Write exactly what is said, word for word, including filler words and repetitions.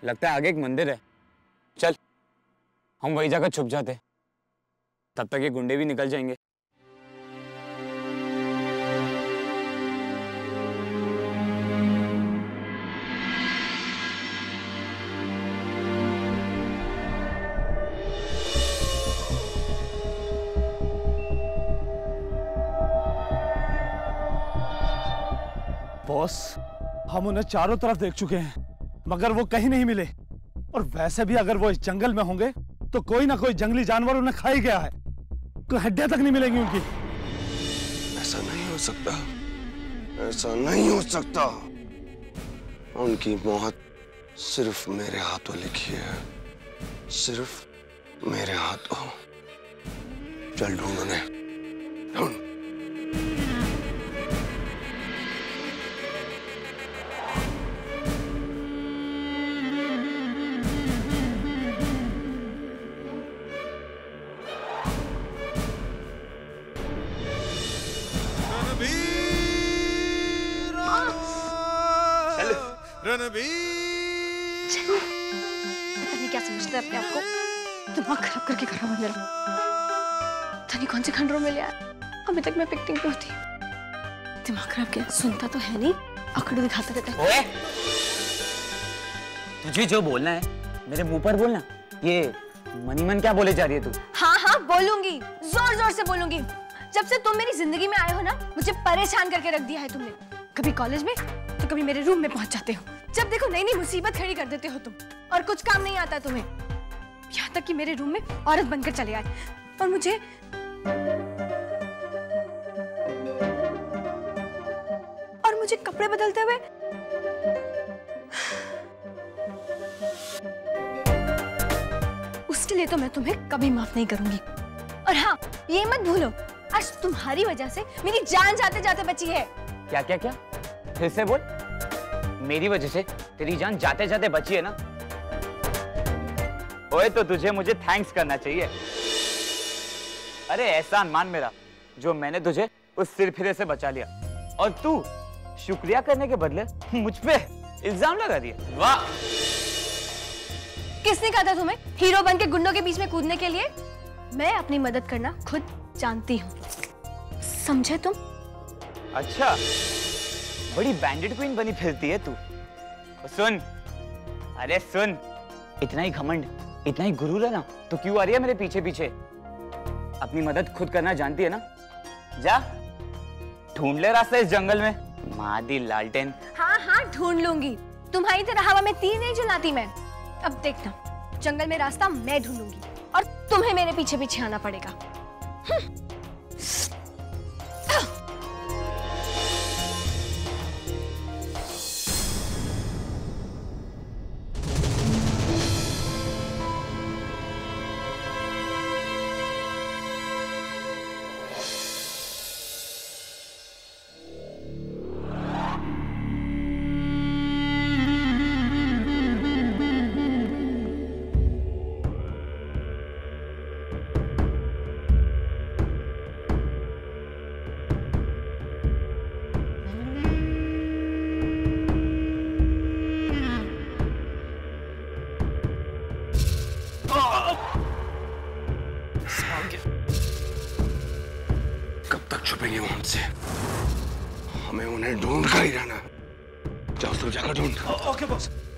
लगता है आगे एक मंदिर है, चल हम वही जाकर छुप जाते, तब तक ये गुंडे भी निकल जाएंगे। बॉस, हम उन्हें चारों तरफ देख चुके हैं मगर वो कहीं नहीं मिले। और वैसे भी अगर वो इस जंगल में होंगे तो कोई ना कोई जंगली जानवर उन्हें खा ही गया है, कोई हड्डियां तक नहीं मिलेंगी उनकी। ऐसा नहीं हो सकता, ऐसा नहीं हो सकता। उनकी मौत सिर्फ मेरे हाथों लिखी है, सिर्फ मेरे हाथों। चल ढूंढ उन्हें, ढूंढ। रणबीर, चलो। पता नहीं क्या समझता है अपने आप को, दिमाग खराब करके खड़ा हुआ मेरा। पता नहीं कौन से खंडरों में ले आया, अभी तक मैं पिकनिक पे होती। दिमाग खराब क्या, सुनता तो है नहीं, आंकड़े दिखाता रहता है। ओए, तुझे जो बोलना है मेरे मुंह पर बोलना। ये मनी मन क्या बोले जा रही है तू? हाँ हाँ बोलूंगी, जोर जोर से बोलूंगी। जब से तुम मेरी जिंदगी में आए हो ना, मुझे परेशान करके रख दिया है तुमने। कभी कॉलेज में तो कभी मेरे रूम में पहुंच जाते हो, जब देखो नई नई मुसीबत खड़ी कर देते हो तुम, और कुछ काम नहीं आता तुम्हें। यहाँ तक कि मेरे रूम में औरत बनकर चले आए, और मुझे और मुझे कपड़े बदलते हुए उसके लिए तो मैं तुम्हें कभी माफ नहीं करूंगी। और हाँ, ये मत भूलो, आज तुम्हारी वजह से मेरी जान जाते जाते बची है। क्या क्या क्या? फिर से बोल। मेरी वजह से तेरी जान जाते जाते बची है ना? ओए, तो तुझे मुझे थैंक्स करना चाहिए। अरे एहसान मान मेरा, जो मैंने तुझे उस सिरफिरे से बचा लिया, और तू शुक्रिया करने के बदले मुझ पे इल्जाम लगा दिया। वाह! किसने कहा था तुम्हें हीरो बन के गुंडों के बीच में कूदने के लिए? मैं अपनी मदद करना खुद जानती हूँ, समझे तुम? अच्छा, बड़ी बैंडेड क्वीन बनी फिरती है तू। सुन, अरे सुन, इतना ही घमंड, इतना ही गुरूर है ना, तो क्यों आ रही है मेरे पीछे पीछे? अपनी मदद खुद करना जानती है ना? जा ढूंढ ले रास्ता इस जंगल में, मादी लालटेन। हाँ हाँ ढूंढ लूंगी, तुम्हारी तरह हवा में तीर नहीं चलाती मैं। अब देखना, जंगल में रास्ता मैं ढूंढूंगी और तुम्हें मेरे पीछे पीछे आना पड़ेगा। कब तक छुपेंगे वो हमसे? हमें उन्हें ढूंढ कर ही रहना। जाओ, तो जाकर ढूंढ। Okay boss.